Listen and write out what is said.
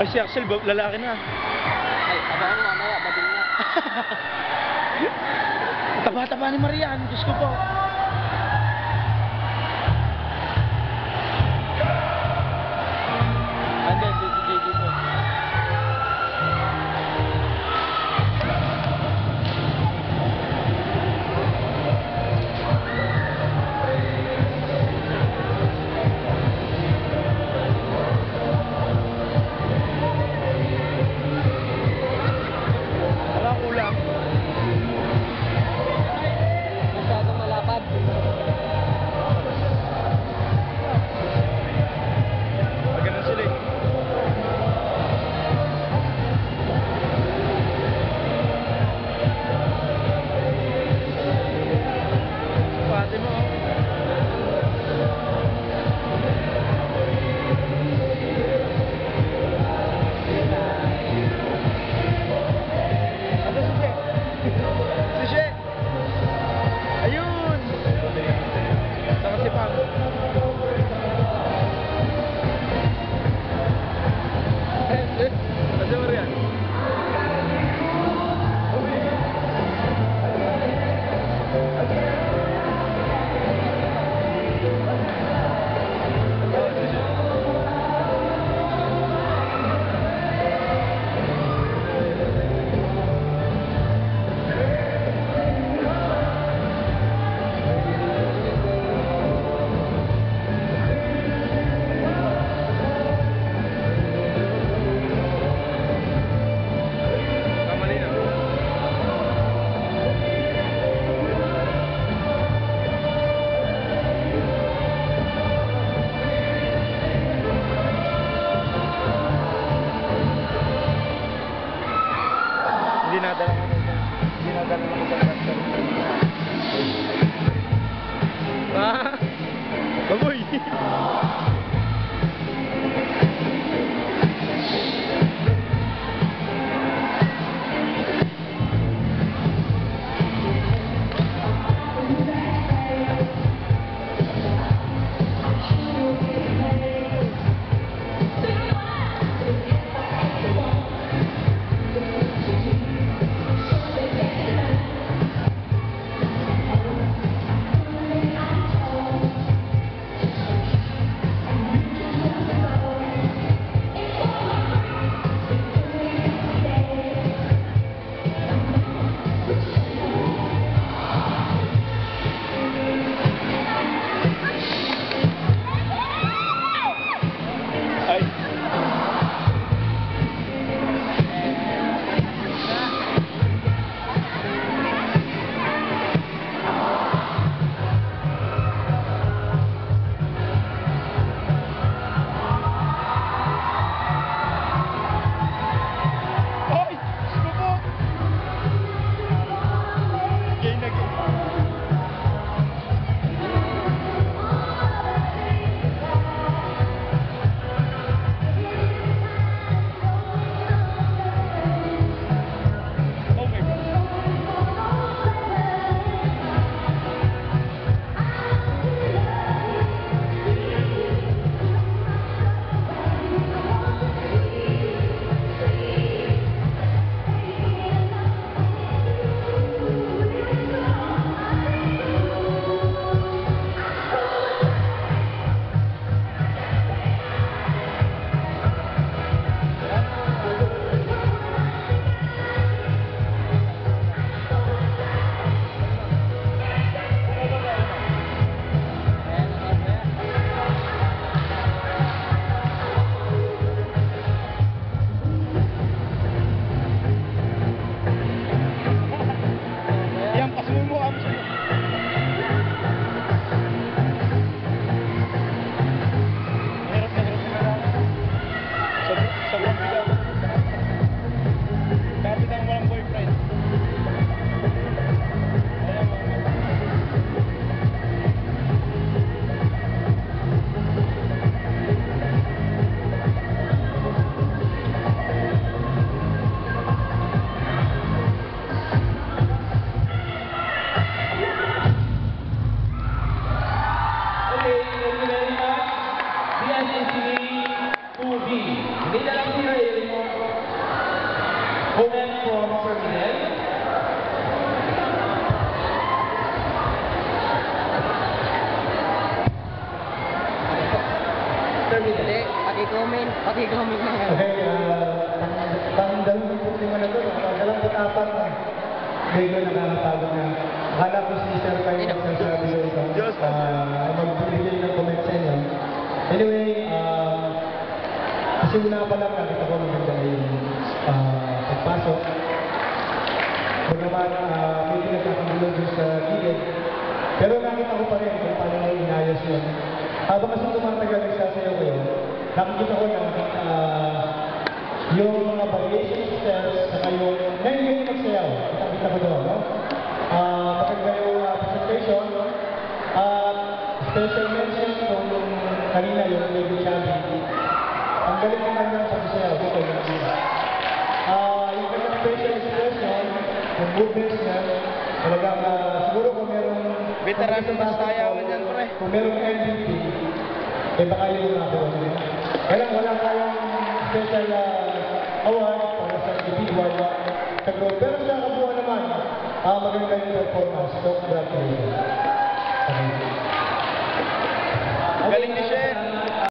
Ay, si Axel, lalaki na. Ay, abangan mo mamaya, bading na. Taba-taba ni Marian, Diyos ko po. Andun, si JD po. Walang ulam. Masyadong malapad. Ganun sila eh. Pati mo. Ano si She? Si She! Ayun! Saka si Pam. Kasi mo riyan. Hindi, paki-comment na nga. Okay, pang-dalawang putima na to, pang-dalawang apat na. Medyo nakakapagod na. Akala ko si Sir kayo magsasabi ko ito. Diyos. Magbibigay ng comment sa inyo. Anyway, kasi una pa lang nakita ko maganda na yung pagpasok. Bagaman, medyo nagkakagulo dun sa gilid. Pero nakita ko pa rin kung paano na inayos yun. Habang kasi tumatagal nagsasayaw kayo, nakikita ko na yung mga variation steps saka yung ngayon kayo magsayaw. Nakikita ko doon, no? Maganda yung presentation. Special mention kung kanina yung Lady Champion. Ang galing ng kanyang pagsasayaw. Dito yung nakikita. Yung kanyang facial expression, yung movements niya, talagang siguro kung merong Veteran ng basayawan dyan, pre. kung merong MVP, eh baka yung nakakuha niya. Kaya wala tayong special award para sa individual sa group. Pero sa kabuuan naman, maganda yung performance. So, congratulations. Galing ni Chef.